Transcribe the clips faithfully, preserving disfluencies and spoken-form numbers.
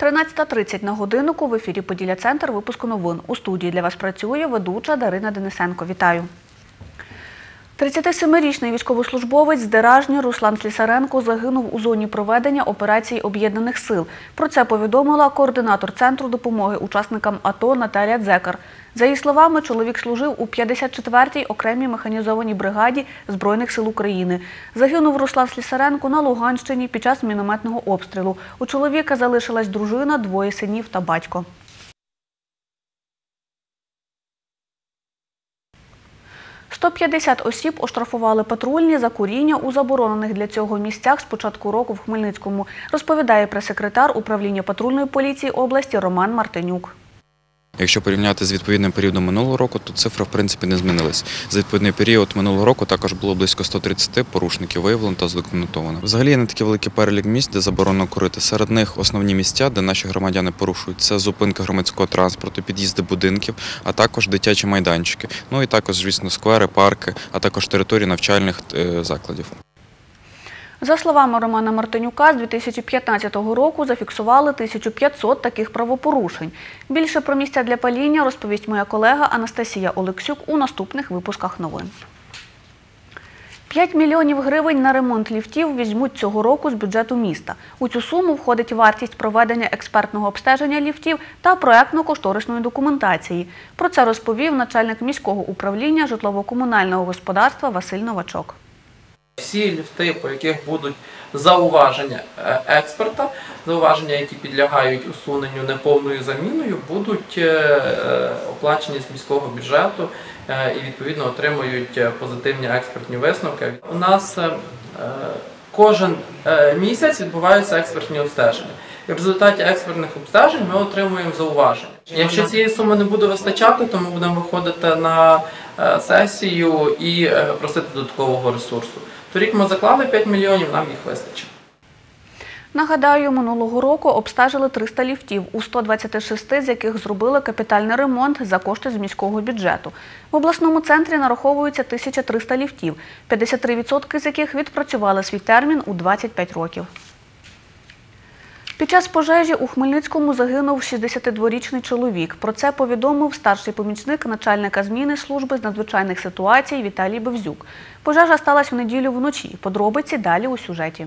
тринадцята тридцять на годиннику, в ефірі «Поділля-Центр», випуску новин. У студії для вас працює ведуча Дарина Денисенко. Вітаю. тридцятисемирічний військовослужбовець з Деражні Руслан Слісаренко загинув у зоні проведення операції Об'єднаних сил. Про це повідомила координатор Центру допомоги учасникам АТО Наталія Дзекар. За її словами, чоловік служив у п'ятдесят четвертій окремій механізованій бригаді Збройних сил України. Загинув Руслан Слісаренко на Луганщині під час мінометного обстрілу. У чоловіка залишилась дружина, двоє синів та батько. сто п'ятдесят осіб оштрафували патрульні за куріння у заборонених для цього місцях з початку року в Хмельницькому, розповідає прес-секретар управління патрульної поліції області Роман Мартинюк. Якщо порівняти з відповідним періодом минулого року, то цифра, в принципі, не змінилась. За відповідний період минулого року також було близько ста тридцяти порушників виявлено та задокументовано. Взагалі є не такий великий перелік місць, де заборонено курити. Серед них основні місця, де наші громадяни порушують. Це зупинка громадського транспорту, під'їзди будинків, а також дитячі майданчики. Ну і також, звісно, сквери, парки, а також території навчальних закладів. За словами Романа Мартинюка, з дві тисячі п'ятнадцятого року зафіксували тисячу п'ятсот таких правопорушень. Більше про місця для паління розповість моя колега Анастасія Олексюк у наступних випусках новин. п'ять мільйонів гривень на ремонт ліфтів візьмуть цього року з бюджету міста. У цю суму входить вартість проведення експертного обстеження ліфтів та проектно-кошторисної документації. Про це розповів начальник міського управління житлово-комунального господарства Василь Новачок. Всі ліфти, по яких будуть зауваження експерта, зауваження, які підлягають усуненню неповною заміною, будуть оплачені з міського бюджету і відповідно отримують позитивні експертні висновки. У нас кожен місяць відбуваються експертні обстеження. І в результаті експертних обстежень ми отримуємо зауваження. Якщо цієї суми не буде вистачати, то ми будемо виходити на сесію і просити додаткового ресурсу. Торік ми заклали п'ять мільйонів, нам їх вистачить. Нагадаю, минулого року обстежили триста ліфтів, у ста двадцяти шести з яких зробили капітальний ремонт за кошти з міського бюджету. В обласному центрі нараховується тисяча триста ліфтів, п'ятдесят три відсотки з яких відпрацювали свій термін у двадцять п'ять років. Під час пожежі у Хмельницькому загинув шістдесятидворічний чоловік. Про це повідомив старший помічник начальника зміни служби з надзвичайних ситуацій Віталій Бевзюк. Пожежа сталася в неділю вночі. Подробиці далі у сюжеті.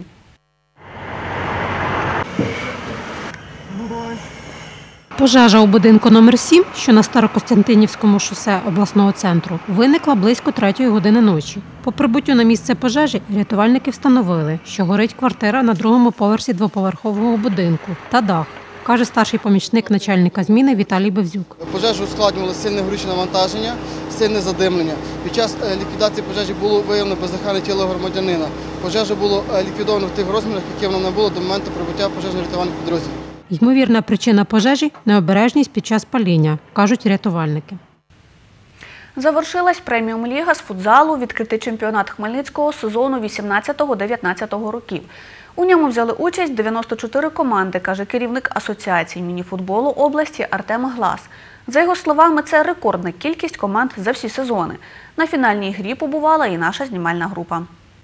Пожежа у будинку номер сім, що на Старокостянтинівському шосе обласного центру, виникла близько третьої години ночі. По прибуттю на місце пожежі рятувальники встановили, що горить квартира на другому поверсі двоповерхового будинку та дах, каже старший помічник начальника зміни Віталій Бевзюк. Пожежу ускладнювало сильне горюче навантаження, сильне задимлення. Під час ліквідації пожежі було виявлено бездиханне тіло громадянина. Пожежа було ліквідовано в тих розмірах, які вона набула до моменту прибуття пожежно-рятувальних підрозділів. Ймовірна причина пожежі – необережність під час паління, кажуть рятувальники. Завершилась преміум-ліга з футзалу, відкритий чемпіонат Хмельницького сезону вісімнадцятого дев'ятнадцятого років. У ньому взяли участь дев'яносто чотири команди, каже керівник Асоціації мініфутболу області Артем Глас. За його словами, це рекордна кількість команд за всі сезони. На фінальній грі побувала і наша знімальна група.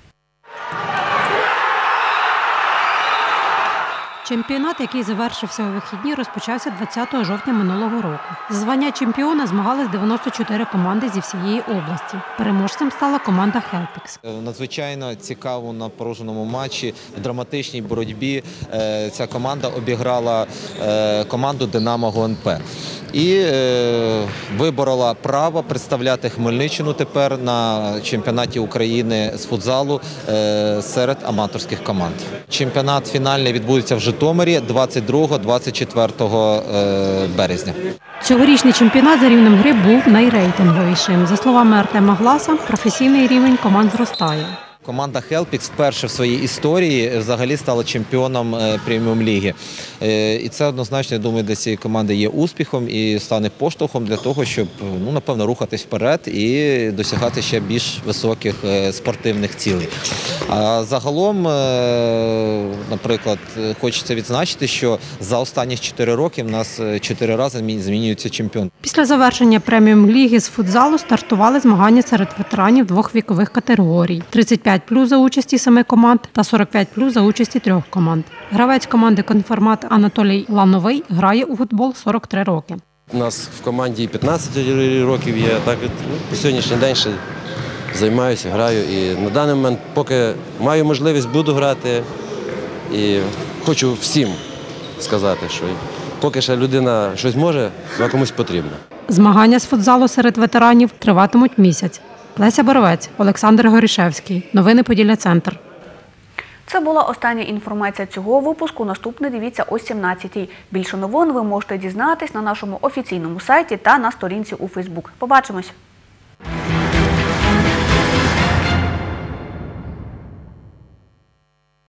Чемпіонат, який завершився у вихідні, розпочався двадцятого жовтня минулого року. За звання чемпіона змагались дев'яносто чотири команди зі всієї області. Переможцем стала команда «Хелпікс». Надзвичайно цікаво на напруженому матчі, в драматичній боротьбі ця команда обіграла команду «Динамо ГУНП». І е, виборола право представляти Хмельниччину тепер на чемпіонаті України з футзалу е, серед аматорських команд. Чемпіонат фінальний відбудеться в Житомирі двадцять другого - двадцять четвертого березня. Цьогорічний чемпіонат за рівнем гри був найрейтинговішим. За словами Артема Гласа, професійний рівень команд зростає. Команда «Хелпікс» вперше в своїй історії взагалі стала чемпіоном преміум-ліги. І це однозначно, я думаю, для цієї команди є успіхом і стане поштовхом для того, щоб, ну, напевно, рухатись вперед і досягати ще більш високих спортивних цілей. А загалом, наприклад, хочеться відзначити, що за останні чотири роки в нас чотири рази змінюється чемпіон. Після завершення преміум-ліги з футзалу стартували змагання серед ветеранів двох вікових категорій – тридцять п'ять п'ять плюс за участі семи команд та сорок п'ять плюс за участі трьох команд. Гравець команди «Конформат» Анатолій Лановий грає у футбол сорок три роки. У нас в команді п'ятнадцять років є, так от, ну, по сьогоднішній день ще займаюся, граю. І на даний момент, поки маю можливість, буду грати. І хочу всім сказати, що поки ще людина щось може, вона комусь потрібна. Змагання з футзалу серед ветеранів триватимуть місяць. Леся Боровець, Олександр Горішевський. Новини Поділля Центр. Це була остання інформація цього випуску. Наступний дивіться о сімнадцятій. Більше новин ви можете дізнатись на нашому офіційному сайті та на сторінці у Фейсбук. Побачимось!